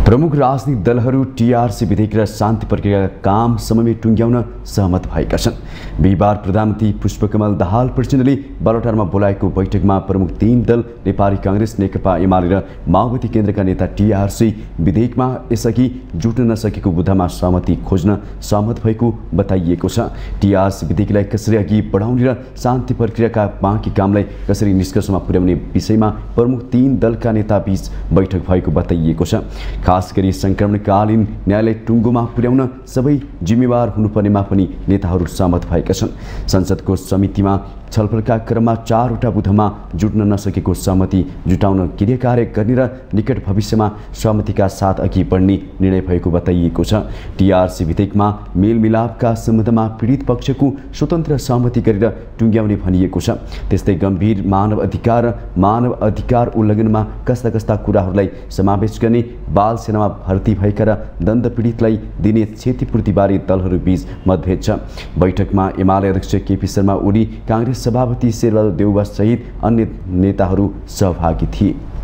प्रमुख राजनीतिक दलहरू टीआरसी विधेयक र शान्ति प्रक्रियाका काम समयमै टुङ्ग्याउन सहमत भएका छन्। बिहिबार प्रधानमन्त्री पुष्पकमल दाहाल प्रचण्डले बालुवाटारमा बोलाएको बैठकमा प्रमुख 3 दल नेपाली कांग्रेस, नेकपा एमाले र माओवादी केन्द्रका नेता टीआरसी विधेयकमा यसअघि जुट्न नसकेको बुँदामा सहमति खोज्न सहमत भएको बताइएको छ। टीआरसी विधेयकलाई कसरी अघि बढाउने र शान्ति प्रक्रियाका बाँकी कामलाई कसरी निष्कर्षमा पुर्याउने विषयमा प्रमुख 3 दलका नेताबीच बैठक भएको बताइएको छ। खास गरी संक्रमणकालीन न्यायालय टुङ्गोमा पुर्याउन सबै जिम्मेवार हुनुपर्नेमा पनि नेताहरू सहमत भएका छन्। संसदको समितिमा छलफलका क्रममा 4 वटा बुँदामा जुट्न नसकेको सहमति जुटाउन गृहकार्य गर्ने र निकट भविष्यमा सहमतिका साथ अघि बढ्ने निर्णय भएको बताइएको छ। टीआरसी विधेयकमा मेलमिलापका सम्बन्धमा पीडित पक्षको स्वतन्त्र सहमति गरेर टुङ्ग्याउने भनिएको छ। त्यस्तै गम्भीर मानव अधिकार उल्लङ्घनमा कस्ता कस्ता कुराहरूलाई समावेश गर्ने, बाल सेनामा भर्ती भएका र दण्ड पीडितलाई दिने क्षतिपूर्तिबारे दलहरूबीच मतभेद छ। बैठकमा एमाले अध्यक्ष केपी शर्मा ओली, कांग्रेस सभापति शेरबहादुर देउवा सहित अन्य नेताहरू सहभागी थिए।